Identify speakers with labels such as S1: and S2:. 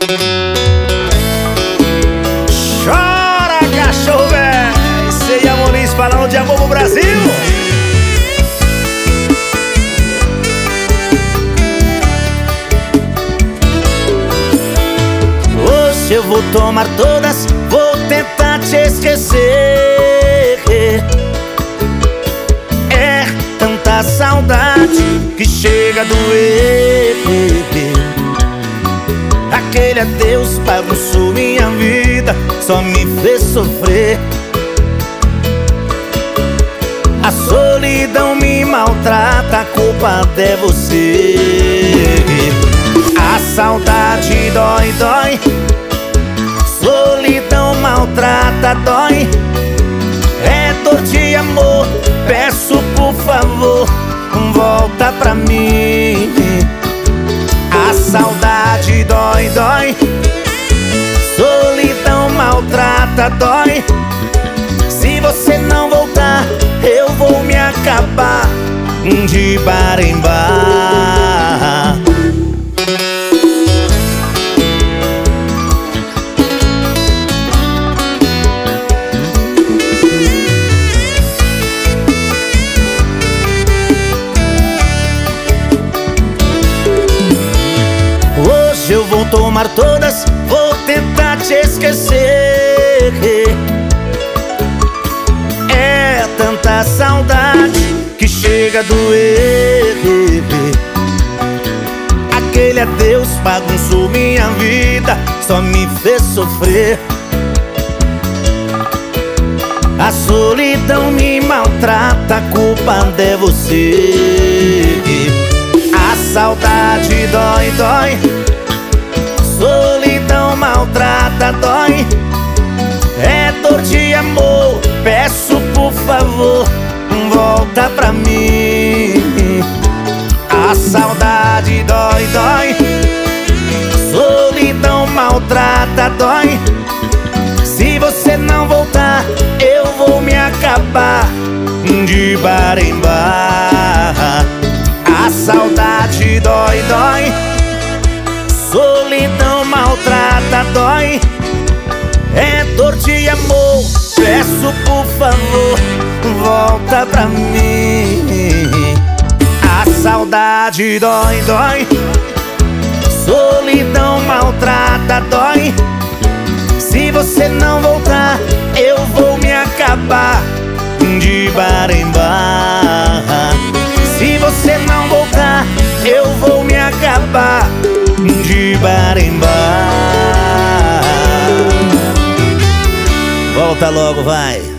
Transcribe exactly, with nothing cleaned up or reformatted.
S1: Chora, cachorro, véi! Cê e a Moniz falando de amor pro Brasil. Hoje eu vou tomar todas, vou tentar te esquecer. É tanta saudade que chega a doer. Aquele adeus bagunçou minha vida, só me fez sofrer. A solidão me maltrata, a culpa até você. A saudade dói, dói. Solidão maltrata, dói. É dor de amor, peço por favor, volta pra mim. A saudade dói, dói. Solidão maltrata, dói. Se você não voltar, eu vou me acabar de bar em bar. Hoje eu vou tomar todas, vou tentar te esquecer. É tanta saudade que chega a doer. Aquele adeus bagunçou minha vida, só me fez sofrer. A solidão me maltrata, a culpa é você. A saudade dói, dói. Solidão maltrata, dói. É dor de amor, peço por favor, volta pra mim. A saudade dói, dói. Solidão maltrata, dói. Se você não voltar, eu vou me acabar de bar em bar. A saudade dói, dói. Solidão maltrata, dói. É dor de amor, peço por favor, volta pra mim. A saudade dói, dói. Solidão maltrata, dói. Se você não voltar, eu vou me acabar de bar em bar. Se você não voltar, eu vou me acabar de bar em bar. Volta logo, vai.